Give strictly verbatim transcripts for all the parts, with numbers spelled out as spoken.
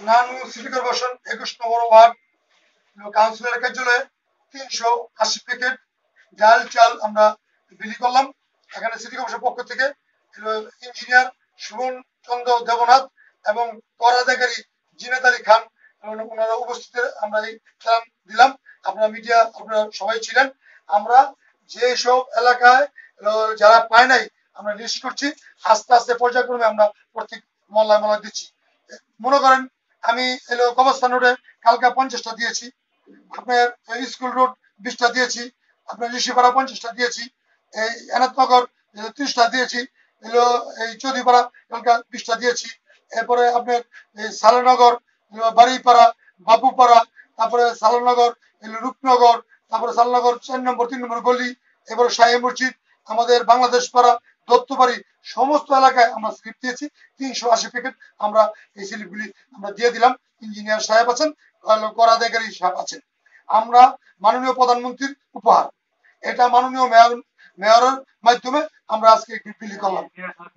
নানু city corporation একুশ নম্বর word কাউন্সিলরের কার্যালয়ে তিনশো আশি প্যাকেট ডাল চাল আমরা বিলি করলাম। এখানে সিটি কর্পোরেশন পক্ষ থেকে ইঞ্জিনিয়ার সুমন চন্দ্র দেবনাথ এবং করাধিকারী জিনাত আলী খান ওনারা উপস্থিত আমরা এই ত্রাণ দিলাম। আপনারা মিডিয়া আপনারা সবাই ছিলেন। আমরা যে সব এলাকায় যারা পায় নাই আমরা লিস্ট করছি, আস্তে আস্তে পর্যায়ক্রমে আমরা প্রত্যেক মহল্লায় মহল্লায় দিচ্ছি। মনে করেন আমি এলো কবরস্থান রোডে কালকা পঞ্চাশটা দিয়েছি, আপনার স্কুল রোড বিশটা দিয়েছি, আপনার ঋষিপাড়া পঞ্চাশটা দিয়েছি, এই এনাথনগর ত্রিশটা দিয়েছি, এলো এই চৌধুরীপাড়া কালকা বিশটা দিয়েছি, এরপরে আপনার এই সালানগর বাড়িপাড়া বাবুপাড়া, তারপরে সালানগর এলো রূপনগর, তারপরে সালানগর চার নম্বর তিন নম্বর গলি, এবারে শাহী মসজিদ, আমাদের বাংলাদেশ পাড়া দত্তবাড়ি সমস্ত এলাকায় আমরা স্লিপ দিয়েছি। তিনশো আশি প্যাকেট আমরা এই স্লিপগুলি আমরা দিয়ে দিলাম। ইঞ্জিনিয়ার সাহেব আছেন, করাধিকারী সাহেব আছেন। আমরা মাননীয় প্রধানমন্ত্রীর উপহার, এটা মাননীয় মেয়র মেয়রের মাধ্যমে আমরা আজকে বিলি করলাম।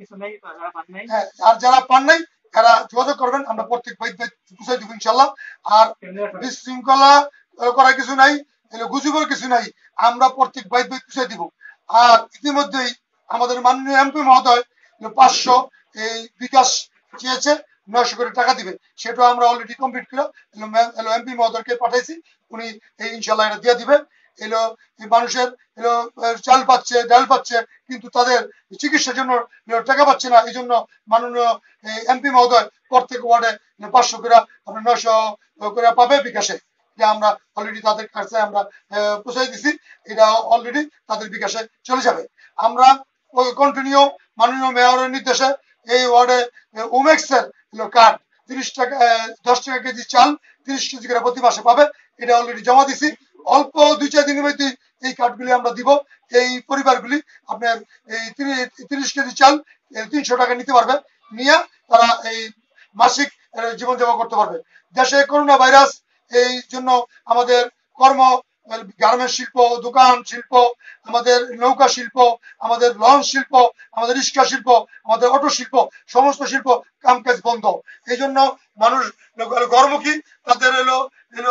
হ্যাঁ, আর যারা পান নাই তারা যোগাযোগ করবেন, আমরা প্রত্যেক বাইত বাইত পৌঁছাই দিব ইনশাল্লাহ। আর বিশৃঙ্খলা করার কিছু নাই, গুজবের কিছু নাই, আমরা প্রত্যেক বাইত বাইত পৌঁছাই দিব। আর ইতিমধ্যেই আমাদের মাননীয় এমপি মহোদয় পাঁচশো এই বিকাশ চেয়েছে, নয়শো করে টাকা দিবে, সেটাও আমরা অলরেডি কমপ্লিট করে এমপি মহোদয়কে পাঠাইছি, উনি এই ইনশাল্লাহ এটা দিয়ে দিবে। এলো মানুষের এলো চাল পাচ্ছে ডাল পাচ্ছে, কিন্তু তাদের চিকিৎসার জন্য টাকা পাচ্ছে না। এই জন্য মাননীয় এমপি মহোদয় প্রত্যেক ওয়ার্ডে পাঁচশো করে আপনার নয়শো করে পাবে বিকাশে, যে আমরা অলরেডি তাদের কাছে আমরা পৌঁছাই দিছি, এটা অলরেডি তাদের বিকাশে চলে যাবে। আমরা কন্টিনিউ মাননীয় মেয়রের নির্দেশে এই ওয়ার্ডে ওমেক্সের কার্ড তিরিশ টাকা দশ টাকা কেজি চাল তিরিশ কেজি করে প্রতি মাসে পাবে, এটা অলরেডি জমা দিছি। অল্প দুই চার দিনের মধ্যে এই কার্ডগুলি আমরা দিব। এই পরিবারগুলি আপনার এই তিরিশ কেজি চাল তিনশো টাকা নিতে পারবে, নিয়ে তারা এই মাসিক জীবনযাপন করতে পারবে। দেশে করোনা ভাইরাস, এই জন্য আমাদের কর্ম গার্মেন্টস শিল্প, দোকান শিল্প, আমাদের নৌকা শিল্প, আমাদের লঞ্চ শিল্প, আমাদের রিক্সা শিল্প, আমাদের অটো শিল্প, সমস্ত শিল্প কামকাজ বন্ধ। এই জন্য মানুষ ঘরমুখী, তাদের এলো এলো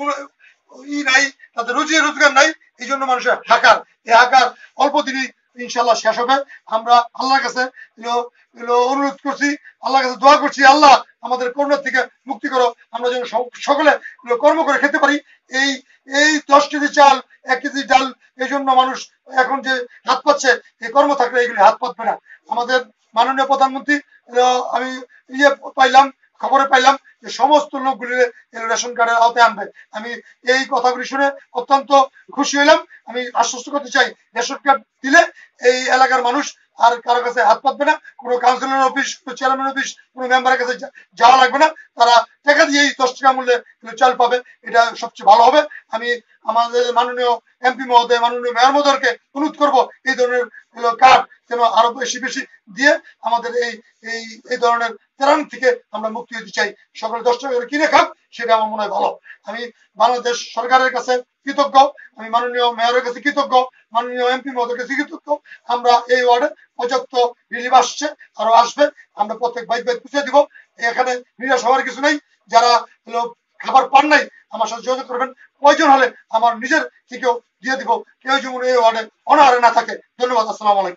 ই নাই, তাদের রুজি রোজগার নাই, এই জন্য মানুষের হাকার, এই হাকার অল্প দিনই ইনশাল্লাহ শেষ হবে। আমরা আল্লাহর কাছে অনুরোধ করছি, আল্লাহর কাছে দোয়া করছি, আল্লাহ আমাদের করোনা থেকে মুক্তি করো, আমরা যেন সকলে কর্ম করে খেতে পারি। এই এই দশ কেজি চাল এক কেজি ডাল, এই জন্য মানুষ এখন যে হাত পাচ্ছে, এই কর্ম থাকলে এগুলি হাত পাতবে না। আমাদের মাননীয় প্রধানমন্ত্রী আমি ইয়ে পাইলাম, খবরে পাইলাম যে সমস্ত লোকগুলি রেশন কার্ডের আওতায় আনবে। আমি এই কথাগুলি শুনে অত্যন্ত খুশি হইলাম। আমি আশ্বস্ত করতে চাই, রেশন কার্ড দিলে এই এলাকার মানুষ আর কারো কাছে হাত পাতবে না, কোনো কাউন্সিলর অফিস, কোনো চেয়ারম্যান অফিস, কোনো মেম্বারের কাছে যাওয়া লাগবে না, তারা টাকা দিয়েই দশ টাকা মূল্যে চাল পাবে, এটা সবচেয়ে ভালো হবে। আমি আমাদের মাননীয় এমপি মহোদয়, মাননীয় মেয়র মহোদয়কে অনুরোধ করবো এই ধরনের কার্ড যেন আরো বেশি বেশি দিয়ে আমাদের এই এই এই ধরনের ত্রাণ থেকে আমরা মুক্তি দিতে চাই। সকলে দশ টাকা করে কিনে খাক, সেটা আমার মনে হয় ভালো। আমি বাংলাদেশ সরকারের কাছে কৃতজ্ঞ, আমি মাননীয় মেয়রের কাছে কৃতজ্ঞ, মাননীয় এমপি মহোদয়ের কাছে কৃতজ্ঞ। আমরা এই ওয়ার্ডে পর্যাপ্ত রিলিফ আসছে, আরো আসবে, আমরা প্রত্যেক বাইক বাইক পুষে দিব। এখানে নিরাশ হওয়ার কিছু নেই। যারা খাবার পান নাই আমার সাথে যোগাযোগ করবেন, প্রয়োজন হলে আমার নিজের থেকেও দিয়ে দিব, কেউ যেমন এই ওয়ার্ডে অনাহারে না থাকে। ধন্যবাদ, আসসালামু আলাইকুম।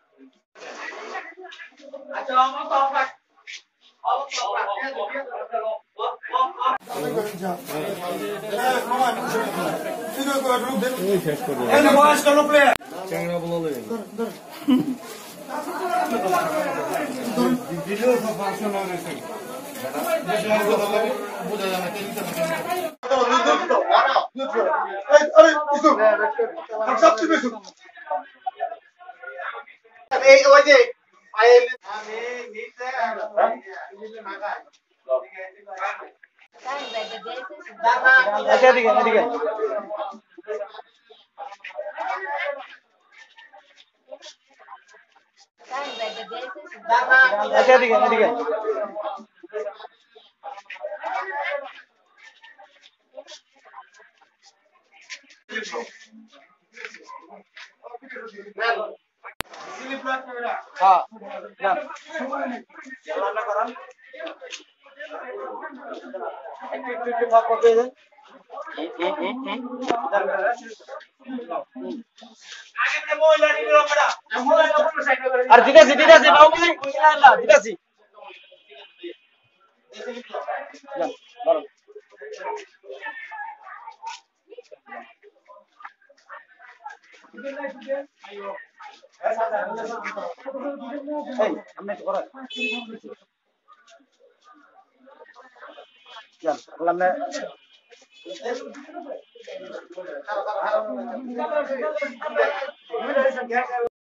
আচ্ছা এদিকে এদিকে আচ্ছা এদিকে এদিকে হ্যাঁ একটু একটু একটু ফাঁক ফাঁক দিয়ে দেন আর দিতেছি দিতেছি বাবু ভাই না দিতেছি যান বড় এই আপনি একটু করেন যান বললাম না